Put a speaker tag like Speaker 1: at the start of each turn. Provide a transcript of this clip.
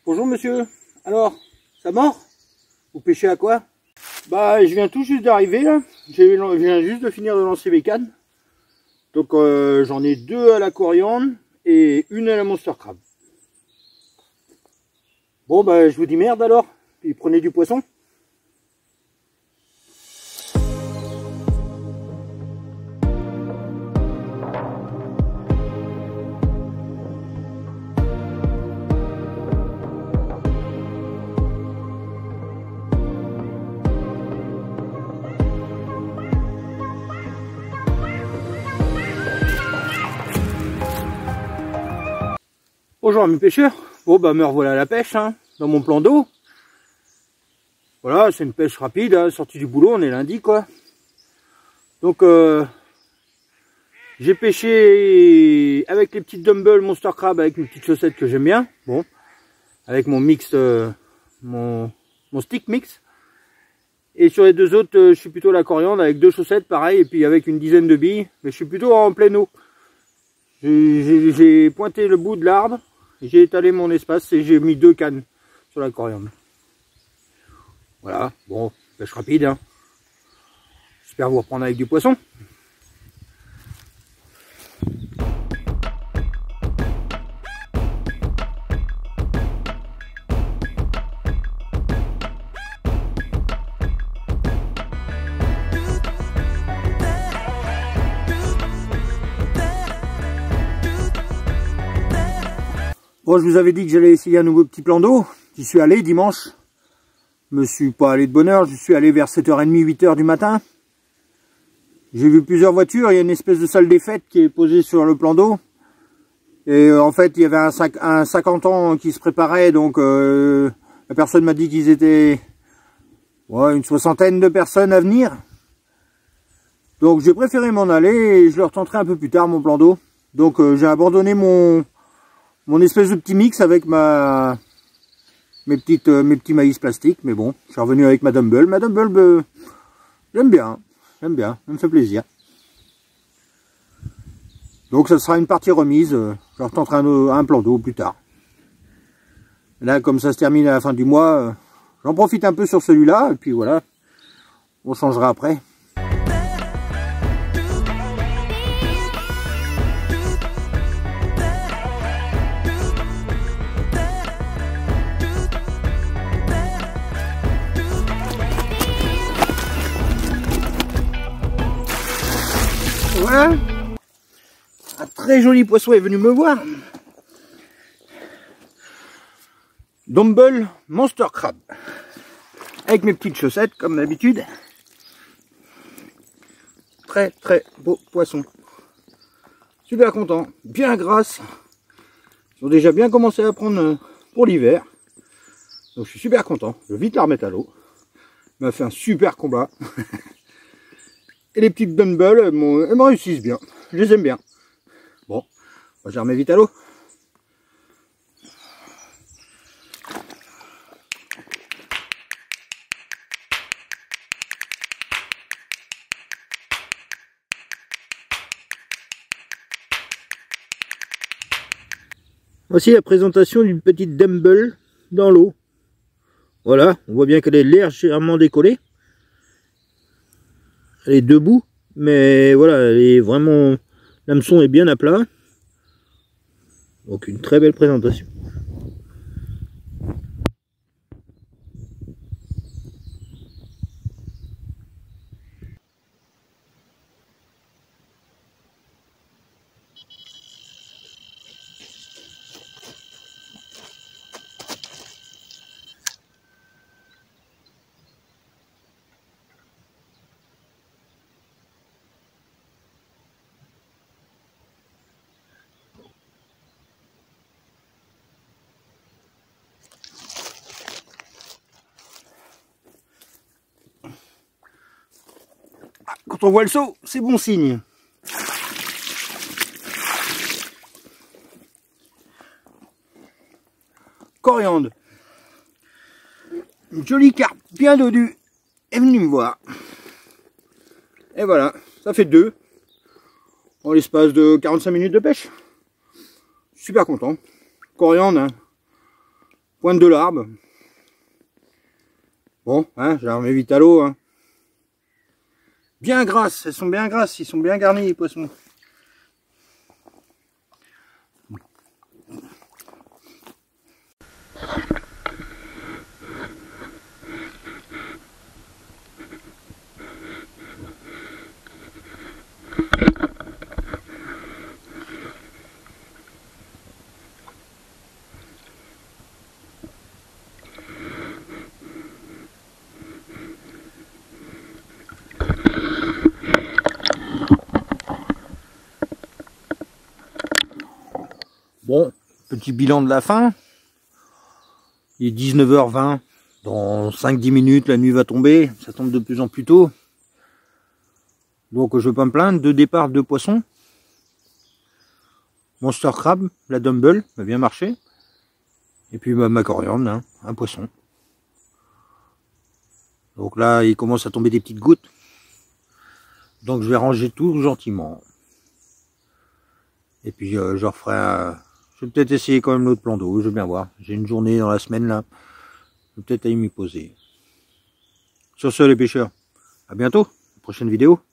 Speaker 1: Bonjour monsieur, alors, ça mord? Vous pêchez à quoi? Bah je viens tout juste d'arriver là, je viens juste de finir de lancer mes cannes. Donc j'en ai 2 à la coriandre et 1 à la monster crab. Bon bah je vous dis merde alors, puis prenez du poisson. Bonjour mes pêcheurs, bon bah me revoilà à la pêche hein, dans mon plan d'eau. Voilà, c'est une pêche rapide, hein, sortie du boulot, on est lundi quoi. Donc j'ai pêché avec les petites dumbbells monster crab avec mes petites chaussettes que j'aime bien. Bon, avec mon mix, mon stick mix. Et sur les 2 autres, je suis plutôt à la coriandre avec 2 chaussettes pareil, et puis avec une dizaine de billes. Mais je suis plutôt en pleine eau. J'ai pointé le bout de l'arbre. J'ai étalé mon espace et j'ai mis 2 cannes sur la coriandre. Voilà, bon, pêche rapide. Hein. J'espère vous reprendre avec du poisson. Bon, je vous avais dit que j'allais essayer un nouveau petit plan d'eau. J'y suis allé dimanche. Je me suis pas allé de bonne heure, je suis allé vers 7h30, 8h du matin. J'ai vu plusieurs voitures, il y a une espèce de salle des fêtes qui est posée sur le plan d'eau. Et en fait, il y avait un 50 ans qui se préparait, donc la personne m'a dit qu'ils étaient une 60aine de personnes à venir. Donc j'ai préféré m'en aller et je le retenterai un peu plus tard, mon plan d'eau. Donc j'ai abandonné mon espèce de petit mix avec mes petits maïs plastiques, mais bon, je suis revenu avec ma dumbbell. Ma dumbbell, j'aime bien, ça me fait plaisir. Donc ça sera une partie remise, je retenterai un plan d'eau plus tard. Là, comme ça se termine à la fin du mois, j'en profite un peu sur celui-là, et puis voilà, on changera après. Voilà, un très joli poisson est venu me voir. Dumbbell monster crab avec mes petites chaussettes comme d'habitude. Très beau poisson. Super content, bien grasse. Ils ont déjà bien commencé à prendre pour l'hiver. Donc je suis super content. Je vais vite la remettre à l'eau. Il m'a fait un super combat. Et les petites dumbbells, elles me réussissent bien. Je les aime bien. Bon, je les remets vite à l'eau. Voici la présentation d'une petite dumbbell dans l'eau. Voilà, on voit bien qu'elle est légèrement décollée. Elle est debout, mais voilà, elle est vraiment, l'hameçon est bien à plat. Donc une très belle présentation. Quand on voit le seau, c'est bon signe. Coriandre. Une jolie carpe bien dodue est venue me voir. Et voilà, ça fait 2 en l'espace de 45 minutes de pêche. Super content. Coriandre, hein. Pointe de l'arbre. Bon, hein, je la remets vite à l'eau. Hein. Bien grasses, elles sont bien grasses, ils sont bien garnis les poissons. Bon, petit bilan de la fin. Il est 19h20. Dans 5-10 minutes, la nuit va tomber. Ça tombe de plus en plus tôt. Donc je ne vais pas me plaindre. 2 départs, 2 poissons. Monster Crab, la Dumble, a bien marché. Et puis ma coriandre, hein, un poisson. Donc là, il commence à tomber des petites gouttes. Donc je vais ranger tout gentiment. Et puis je referai un... Je vais peut-être essayer quand même l'autre plan d'eau, je vais bien voir. J'ai une journée dans la semaine là. Je vais peut-être aller m'y poser. Sur ce les pêcheurs, à bientôt, prochaine vidéo.